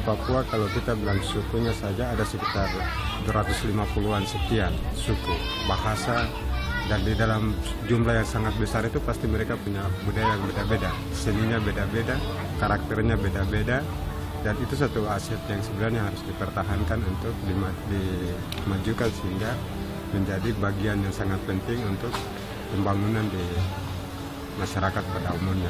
Papua kalau kita bilang sukunya saja ada sekitar 250-an sekian suku, bahasa, dan di dalam jumlah yang sangat besar itu pasti mereka punya budaya yang beda-beda, seninya beda-beda, karakternya beda-beda, dan itu satu aset yang sebenarnya harus dipertahankan untuk dimajukan sehingga menjadi bagian yang sangat penting untuk pembangunan di masyarakat pada umumnya.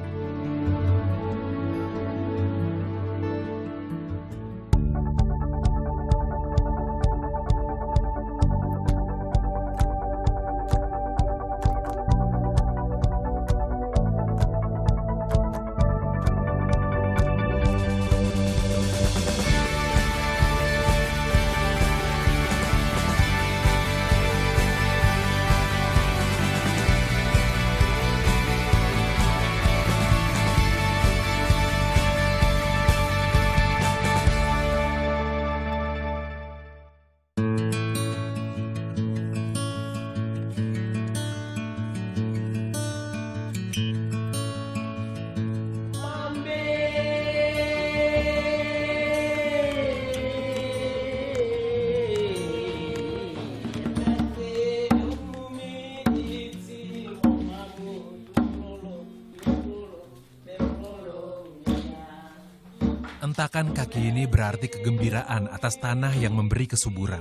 Hentakan kaki ini berarti kegembiraan atas tanah yang memberi kesuburan.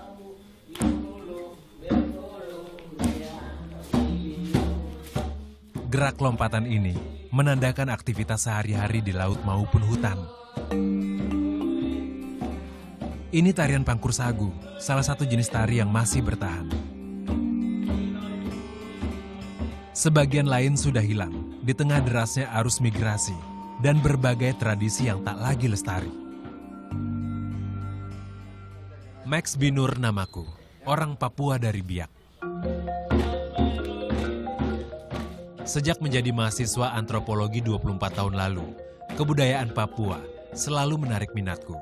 Gerak lompatan ini menandakan aktivitas sehari-hari di laut maupun hutan. Ini tarian Pangkur Sagu, salah satu jenis tari yang masih bertahan. Sebagian lain sudah hilang di tengah derasnya arus migrasi dan berbagai tradisi yang tak lagi lestari. Max Binur namaku, orang Papua dari Biak. Sejak menjadi mahasiswa antropologi 24 tahun lalu, kebudayaan Papua selalu menarik minatku.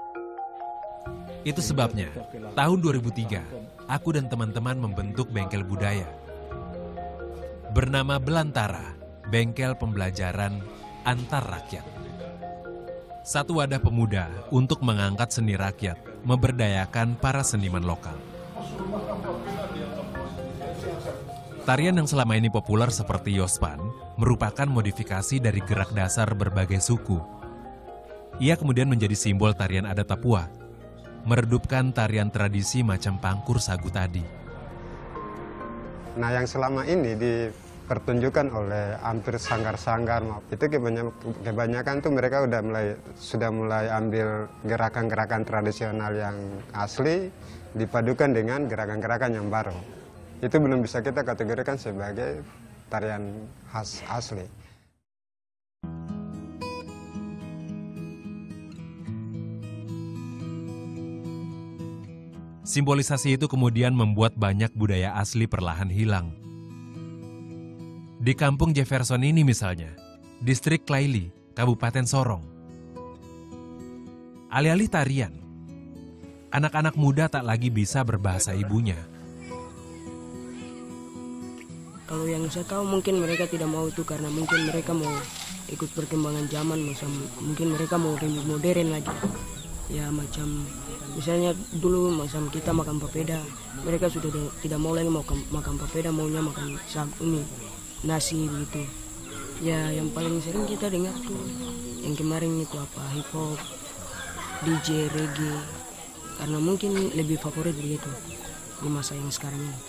Itu sebabnya, tahun 2003, aku dan teman-teman membentuk bengkel budaya. Bernama Belantara, Bengkel Pembelajaran Antar Rakyat. Satu wadah pemuda untuk mengangkat seni rakyat, memberdayakan para seniman lokal. Tarian yang selama ini populer seperti Yospan merupakan modifikasi dari gerak dasar berbagai suku. Ia kemudian menjadi simbol tarian adat Papua, meredupkan tarian tradisi macam Pangkur Sagu tadi. Nah, yang selama ini dipertunjukkan oleh hampir sanggar-sanggar, itu kebanyakan tuh mereka sudah mulai ambil gerakan-gerakan tradisional yang asli dipadukan dengan gerakan-gerakan yang baru. Itu belum bisa kita kategorikan sebagai tarian khas asli. Simbolisasi itu kemudian membuat banyak budaya asli perlahan hilang. Di kampung Jefferson ini misalnya, distrik Klaili, Kabupaten Sorong. Alih-alih tarian, anak-anak muda tak lagi bisa berbahasa ibunya. Kalau yang saya tahu mungkin mereka tidak mau itu karena mungkin mereka mau ikut perkembangan zaman, mungkin mereka mau lebih modern lagi. Ya macam misalnya dulu macam kita makan papeda, mereka sudah tidak mau lagi makan papeda, maunya makan nasi gitu. Ya yang paling sering kita dengar tuh yang kemarin itu apa, hip hop, DJ, reggae, karena mungkin lebih favorit begitu di masa yang sekarang ini.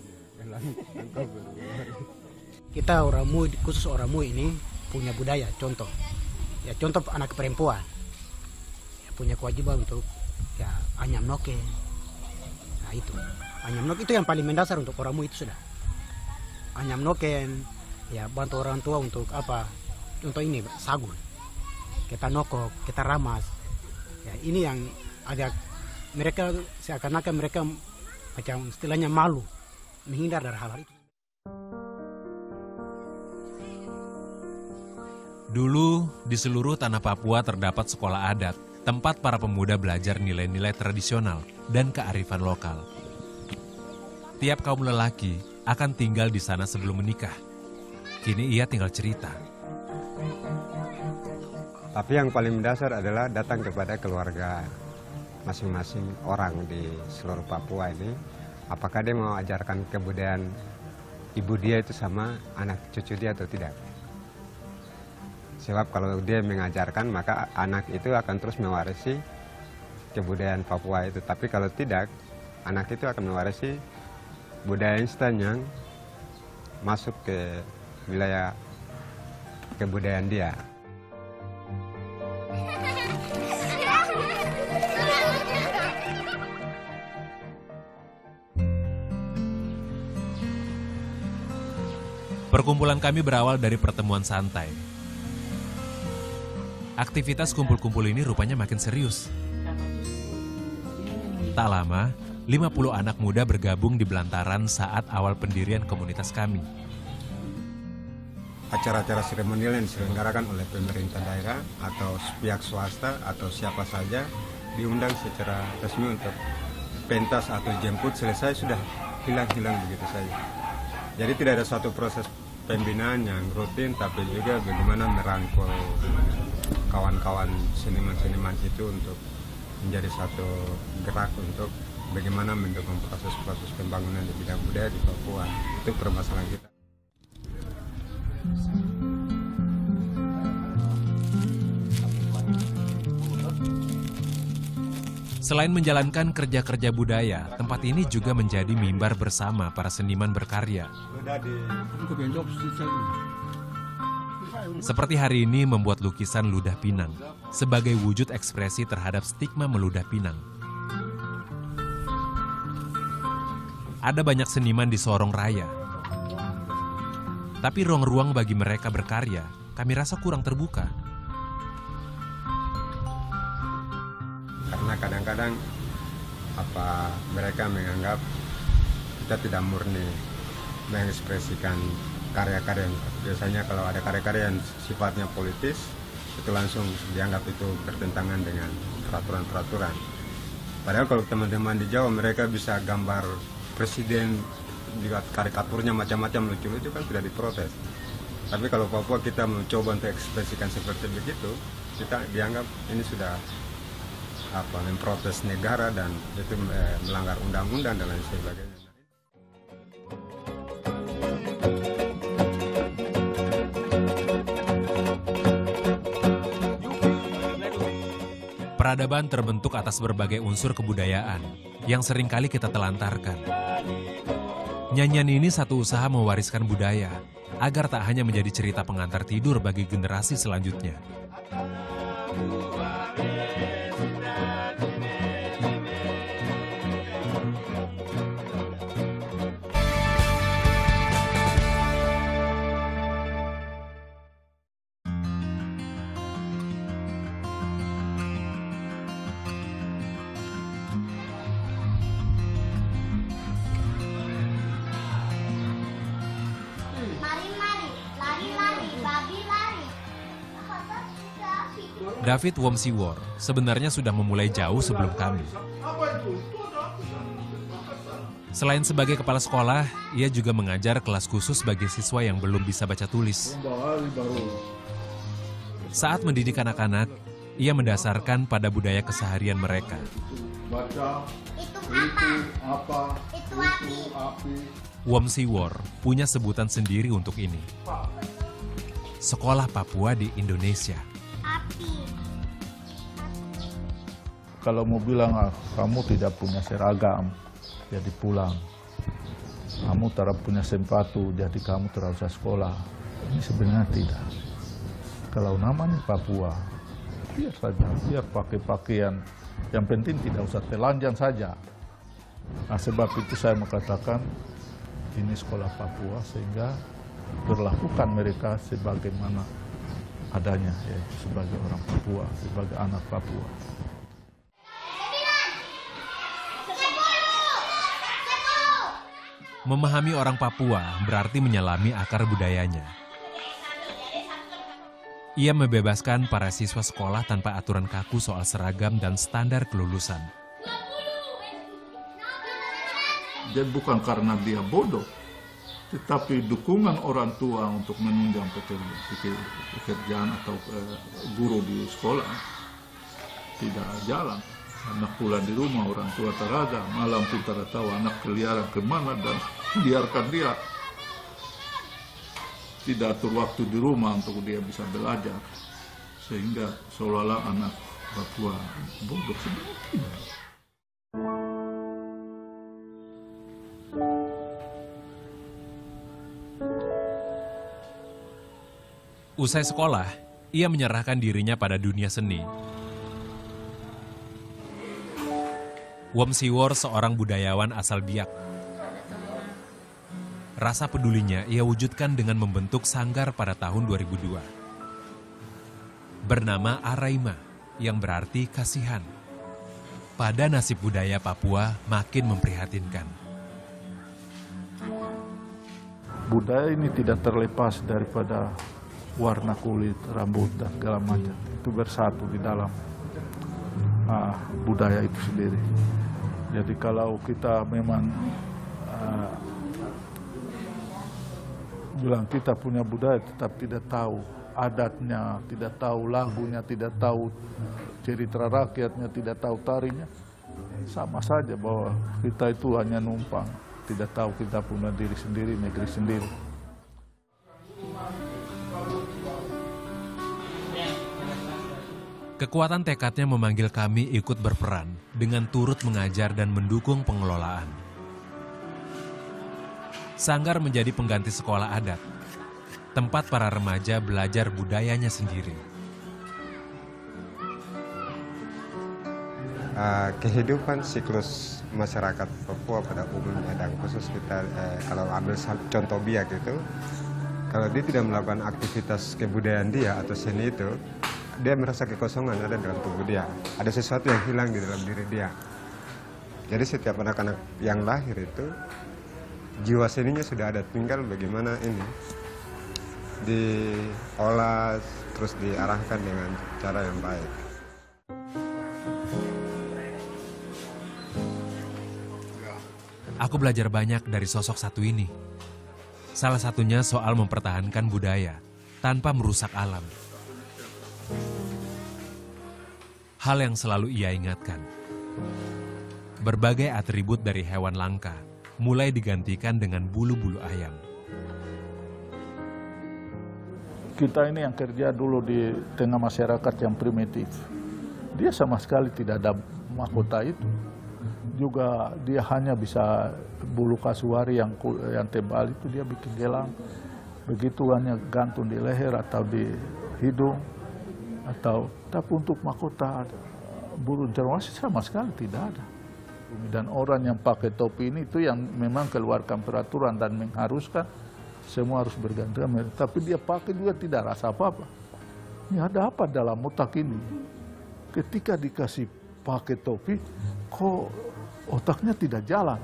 Kita orang Mu, khusus orang Mu ini punya budaya, contoh anak perempuan ya, punya kewajiban untuk ya anyam noke. Nah itu anyam noke itu yang paling mendasar untuk orang Mu itu sudah anyam noken, ya bantu orang tua untuk apa, untuk ini sagu, kita nokok, kita ramas. Ya ini yang ada mereka seakan-akan mereka macam istilahnya malu menghindar dari hal-hal itu. Dulu, di seluruh tanah Papua terdapat sekolah adat, tempat para pemuda belajar nilai-nilai tradisional dan kearifan lokal. Tiap kaum lelaki akan tinggal di sana sebelum menikah. Kini ia tinggal cerita. Tapi yang paling mendasar adalah datang kepada keluarga masing-masing orang di seluruh Papua ini. Apakah dia mau ajarkan kebudayaan ibu dia itu sama anak cucu dia atau tidak. Sebab kalau dia mengajarkan, maka anak itu akan terus mewarisi kebudayaan Papua itu. Tapi kalau tidak, anak itu akan mewarisi budaya instan yang masuk ke wilayah kebudayaan dia. Perkumpulan kami berawal dari pertemuan santai. Aktivitas kumpul-kumpul ini rupanya makin serius. Tak lama, 50 anak muda bergabung di Belantaran saat awal pendirian komunitas kami. Acara-acara seremonial yang diselenggarakan oleh pemerintah daerah atau pihak swasta atau siapa saja diundang secara resmi untuk pentas atau jemput selesai sudah hilang-hilang begitu saja. Jadi tidak ada suatu proses pembinaan yang rutin, tapi juga bagaimana merangkul kawan-kawan seniman-seniman itu untuk menjadi satu gerak untuk bagaimana mendukung proses-proses pembangunan di bidang budaya di Papua. Itu permasalahan kita. Selain menjalankan kerja-kerja budaya, tempat ini juga menjadi mimbar bersama para seniman berkarya. Seperti hari ini membuat lukisan ludah pinang sebagai wujud ekspresi terhadap stigma meludah pinang. Ada banyak seniman di Sorong Raya, tapi ruang-ruang bagi mereka berkarya kami rasa kurang terbuka. Karena kadang-kadang mereka menganggap kita tidak murni mengekspresikan karya-karya. Biasanya kalau ada karya-karya yang sifatnya politis, itu langsung dianggap itu bertentangan dengan peraturan-peraturan. Padahal kalau teman-teman di Jawa mereka bisa gambar presiden, juga karikaturnya macam-macam lucu-lucu kan tidak diprotes. Tapi kalau Papua kita mencoba untuk ekspresikan seperti begitu, kita dianggap ini sudah memprotes negara dan itu melanggar undang-undang dan lain sebagainya. Peradaban terbentuk atas berbagai unsur kebudayaan yang seringkali kita telantarkan. Nyanyian ini satu usaha mewariskan budaya agar tak hanya menjadi cerita pengantar tidur bagi generasi selanjutnya. David Womsiwor sebenarnya sudah memulai jauh sebelum kami. Selain sebagai kepala sekolah, ia juga mengajar kelas khusus bagi siswa yang belum bisa baca tulis. Saat mendidik anak-anak, ia mendasarkan pada budaya keseharian mereka. Womsiwor punya sebutan sendiri untuk ini. Sekolah Papua di Indonesia. Kalau mau bilang kamu tidak punya seragam, jadi pulang. Kamu tidak punya sepatu, jadi kamu tidak usah sekolah. Ini sebenarnya tidak. Kalau namanya Papua, biar saja, biar pakai pakaian. Yang penting tidak usah telanjang saja. Nah, sebab itu saya mengatakan ini sekolah Papua sehingga berlakukan mereka sebagaimana adanya, yaitu sebagai orang Papua, sebagai anak Papua. Memahami orang Papua berarti menyelami akar budayanya. Ia membebaskan para siswa sekolah tanpa aturan kaku soal seragam dan standar kelulusan. Jadi bukan karena dia bodoh, Tetapi dukungan orang tua untuk menunjang pekerjaan atau guru di sekolah tidak jalan. Anak pulang di rumah, orang tua tak ada, malam pun tak tahu anak keliaran kemana dan biarkan dia. Tidak atur waktu di rumah untuk dia bisa belajar. Sehingga seolah-olah anak Papua bodoh sebenarnya. Usai sekolah, ia menyerahkan dirinya pada dunia seni. Wom Siwor seorang budayawan asal Biak. Rasa pedulinya ia wujudkan dengan membentuk sanggar pada tahun 2002. Bernama Araima, yang berarti kasihan. Pada nasib budaya Papua makin memprihatinkan. Budaya ini tidak terlepas daripada warna kulit, rambut, dan segala macam. Itu bersatu di dalam budaya itu sendiri. Jadi kalau kita memang bilang kita punya budaya tetap tidak tahu adatnya, tidak tahu lagunya, tidak tahu cerita rakyatnya, tidak tahu tarinya, sama saja bahwa kita itu hanya numpang, tidak tahu kita punya diri sendiri, negeri sendiri. Kekuatan tekadnya memanggil kami ikut berperan dengan turut mengajar dan mendukung pengelolaan. Sanggar menjadi pengganti sekolah adat, tempat para remaja belajar budayanya sendiri. Kehidupan siklus masyarakat Papua pada umumnya dan khusus kita kalau ambil contoh Biak itu, kalau dia tidak melakukan aktivitas kebudayaan dia atau seni itu, dia merasa kekosongan ada dalam tubuh dia. Ada sesuatu yang hilang di dalam diri dia. Jadi setiap anak-anak yang lahir itu, jiwa seninya sudah ada. Tinggal bagaimana ini diolah, terus diarahkan dengan cara yang baik. Aku belajar banyak dari sosok satu ini. Salah satunya soal mempertahankan budaya tanpa merusak alam. Hal yang selalu ia ingatkan, berbagai atribut dari hewan langka mulai digantikan dengan bulu-bulu ayam. Kita ini yang kerja dulu di tengah masyarakat yang primitif, dia sama sekali tidak ada mahkota itu. Juga dia hanya bisa bulu kasuari yang tebal itu dia bikin gelang. Begitu hanya gantung di leher atau di hidung. Tapi untuk mahkota burung cendrawasih sama sekali tidak ada. Dan orang yang pakai topi ini itu yang memang keluarkan peraturan dan mengharuskan semua harus bergantian. Tapi dia pakai juga tidak rasa apa-apa. Ini ada apa dalam otak ini? Ketika dikasih pakai topi, kok otaknya tidak jalan?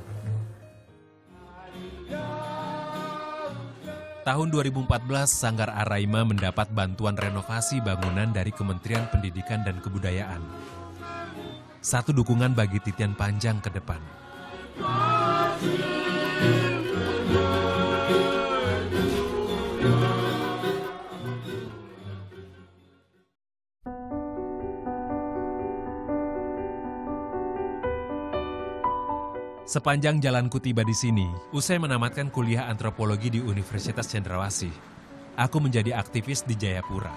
Tahun 2014, Sanggar Araima mendapat bantuan renovasi bangunan dari Kementerian Pendidikan dan Kebudayaan. Satu dukungan bagi titian panjang ke depan. Sepanjang jalanku tiba di sini, usai menamatkan kuliah antropologi di Universitas Cendrawasih, aku menjadi aktivis di Jayapura.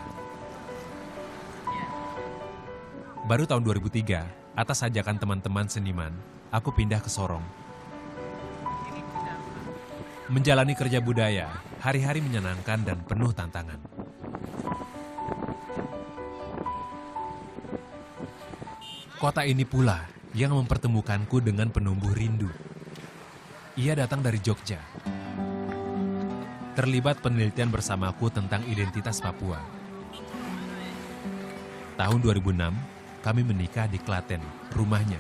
Baru tahun 2003, atas ajakan teman-teman seniman, aku pindah ke Sorong. Menjalani kerja budaya, hari-hari menyenangkan dan penuh tantangan. Kota ini pula yang mempertemukanku dengan penumbuh rindu. Ia datang dari Jogja. Terlibat penelitian bersamaku tentang identitas Papua. Tahun 2006, kami menikah di Klaten, rumahnya.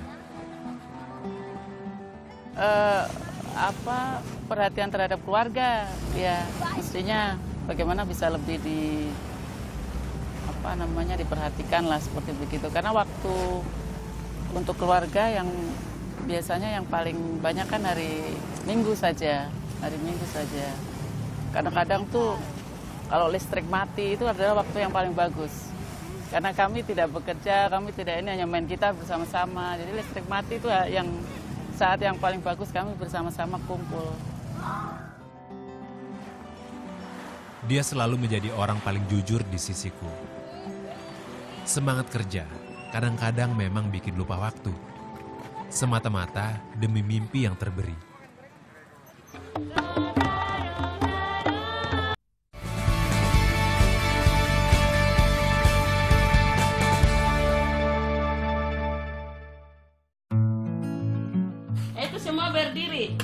Perhatian terhadap keluarga, ya mestinya bagaimana bisa lebih diperhatikan lah seperti begitu. Karena waktu untuk keluarga yang biasanya yang paling banyak kan hari Minggu saja. hari Minggu saja. Kadang-kadang tuh kalau listrik mati itu adalah waktu yang paling bagus. Karena kami tidak bekerja, kami tidak ini, hanya main gitar bersama-sama. Jadi listrik mati itu yang saat yang paling bagus kami bersama-sama kumpul. Dia selalu menjadi orang paling jujur di sisiku. Semangat kerja kadang-kadang memang bikin lupa waktu. Semata-mata demi mimpi yang terberi. Itu semua berdiri.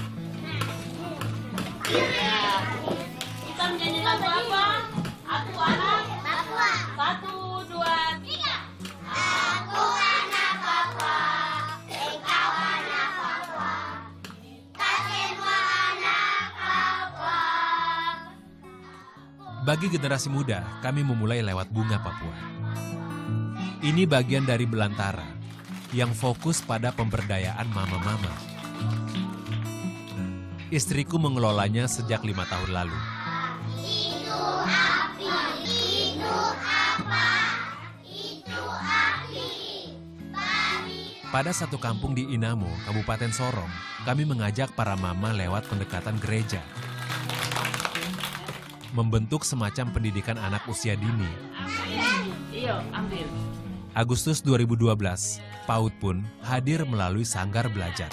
Ya. Kita menyanyi lagu apa? Aku anak Papua. 1, 2, 3. Aku anak Papua. Engkau anak Papua. Kita semua anak Papua. Bagi generasi muda, kami memulai lewat Bunga Papua. Ini bagian dari Belantara yang fokus pada pemberdayaan mama-mama. Istriku mengelolanya sejak 5 tahun lalu. Itu api, itu apa? Itu api. Pada satu kampung di Inamo, Kabupaten Sorong, kami mengajak para mama lewat pendekatan gereja. Membentuk semacam pendidikan anak usia dini. Iyo, ambil. Agustus 2012, PAUD pun hadir melalui Sanggar Belajar.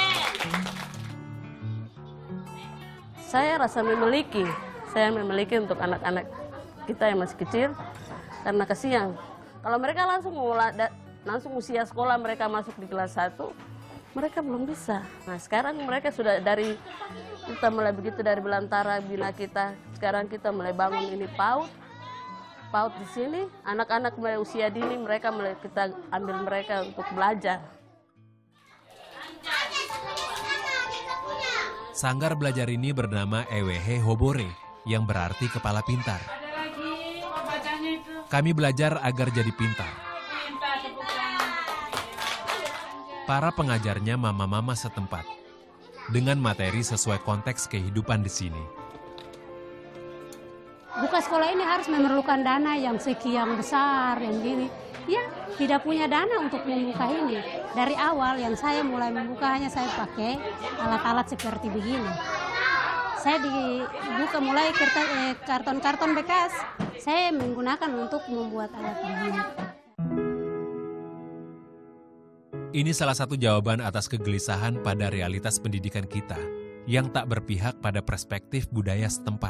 Saya rasa memiliki, untuk anak-anak kita yang masih kecil, karena kasihan. Kalau mereka langsung usia sekolah, mereka masuk di kelas 1, mereka belum bisa. Nah sekarang mereka sudah kita mulai begitu dari Belantara, bina kita, sekarang kita mulai bangun ini PAUD di sini, anak-anak mulai usia dini, kita ambil mereka untuk belajar. Sanggar belajar ini bernama EWH Hobore, yang berarti kepala pintar. Kami belajar agar jadi pintar. Para pengajarnya mama-mama setempat, dengan materi sesuai konteks kehidupan di sini. Buka sekolah ini harus memerlukan dana yang sekian besar, yang gini. Ya, tidak punya dana untuk membuka ini. Dari awal yang saya mulai membuka hanya saya pakai alat-alat seperti begini. Saya dibuka mulai karton-karton bekas. Saya menggunakan untuk membuat alat begini. Ini salah satu jawaban atas kegelisahan pada realitas pendidikan kita yang tak berpihak pada perspektif budaya setempat.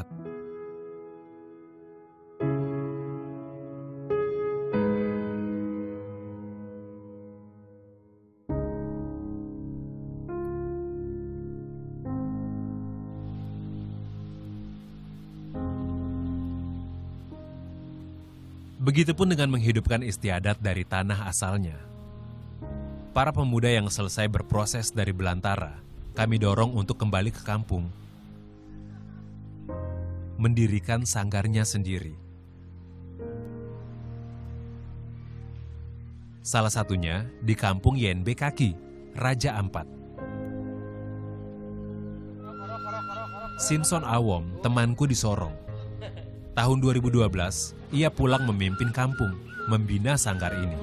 Begitupun dengan menghidupkan istiadat dari tanah asalnya. Para pemuda yang selesai berproses dari Belantara, kami dorong untuk kembali ke kampung. Mendirikan sanggarnya sendiri. Salah satunya di kampung YNB Kaki, Raja Ampat. Simpson Awom, temanku di Sorong. Tahun 2012, ia pulang memimpin kampung, membina sanggar ini.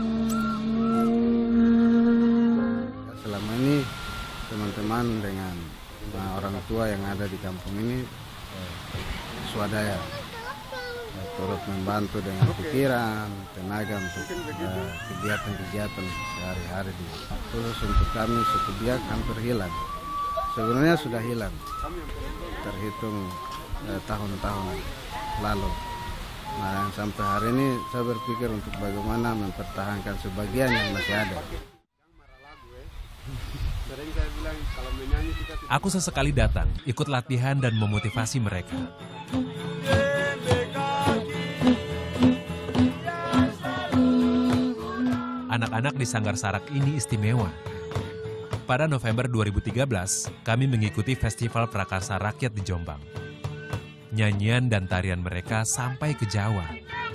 Selama ini teman-teman dengan orang tua yang ada di kampung ini swadaya, turut membantu dengan pikiran, tenaga untuk kegiatan-kegiatan sehari-hari. Khusus untuk kami suku Biak hampir hilang. Sebenarnya sudah hilang, terhitung tahun-tahun lalu. Nah, sampai hari ini saya berpikir untuk bagaimana mempertahankan sebagian yang masih ada. Aku sesekali datang, ikut latihan dan memotivasi mereka. Anak-anak di Sanggar Sarak ini istimewa. Pada November 2013, kami mengikuti Festival Prakarsa Rakyat di Jombang. Nyanyian dan tarian mereka sampai ke Jawa.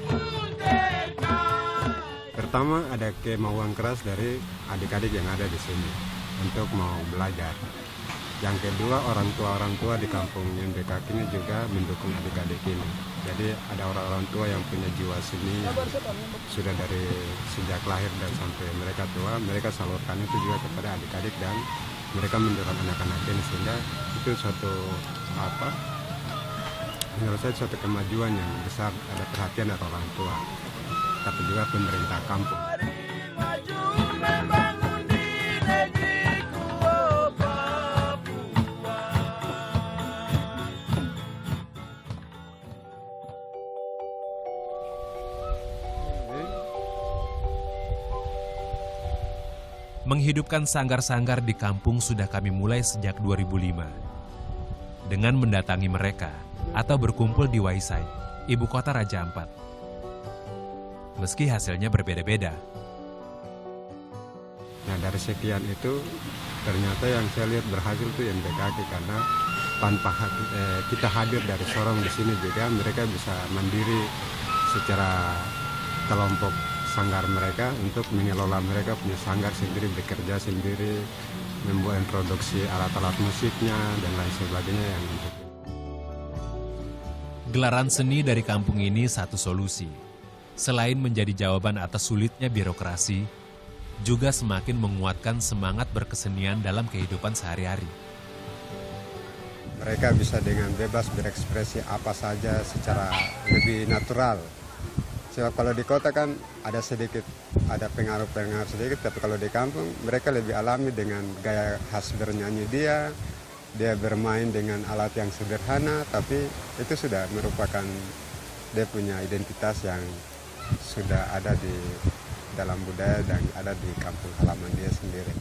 Pertama ada kemauan keras dari adik-adik yang ada di sini untuk mau belajar. Yang kedua, orang tua di kampung MBKK ini juga mendukung adik-adik ini. Jadi ada orang-orang tua yang punya jiwa seni yang sudah dari sejak lahir dan sampai mereka tua, mereka salurkan itu juga kepada adik-adik dan mereka mendorong anak-anak ini, sehingga itu suatu menurut saya suatu kemajuan yang besar, ada perhatian dari orang tua, tapi juga pemerintah kampung. Menghidupkan sanggar-sanggar di kampung sudah kami mulai sejak 2005. Dengan mendatangi mereka atau berkumpul di Waisai, ibu kota Raja Ampat. Meski hasilnya berbeda-beda. Nah, dari sekian itu ternyata yang saya lihat berhasil itu MBKK, karena tanpa kita hadir dari Sorong di sini juga mereka bisa mandiri secara kelompok sanggar mereka untuk mengelola mereka punya sanggar sendiri, bekerja sendiri, membuat produksi alat-alat musiknya dan lain sebagainya yang untuk. Gelaran seni dari kampung ini satu solusi. Selain menjadi jawaban atas sulitnya birokrasi, juga semakin menguatkan semangat berkesenian dalam kehidupan sehari-hari. Mereka bisa dengan bebas berekspresi apa saja secara lebih natural. Sebab kalau di kota kan ada pengaruh-pengaruh sedikit, tapi kalau di kampung mereka lebih alami dengan gaya khas bernyanyi dia bermain dengan alat yang sederhana, tapi itu sudah merupakan dia punya identitas yang sudah ada di dalam budaya dan ada di kampung halaman dia sendiri.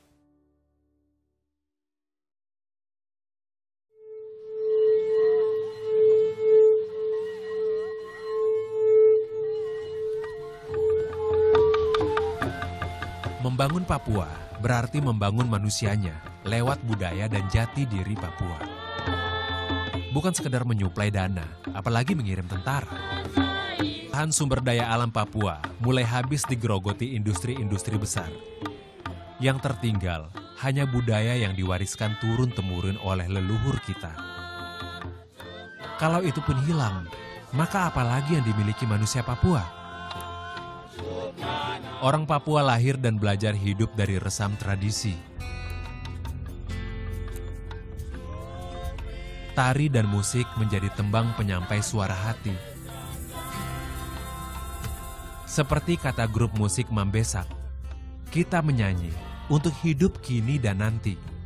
Membangun Papua berarti membangun manusianya lewat budaya dan jati diri Papua. Bukan sekedar menyuplai dana, apalagi mengirim tentara. Lahan sumber daya alam Papua mulai habis digerogoti industri-industri besar. Yang tertinggal hanya budaya yang diwariskan turun-temurun oleh leluhur kita. Kalau itu pun hilang, maka apalagi yang dimiliki manusia Papua? Orang Papua lahir dan belajar hidup dari resam tradisi. Tari dan musik menjadi tembang penyampai suara hati. Seperti kata grup musik Mambesak, kita menyanyi untuk hidup kini dan nanti.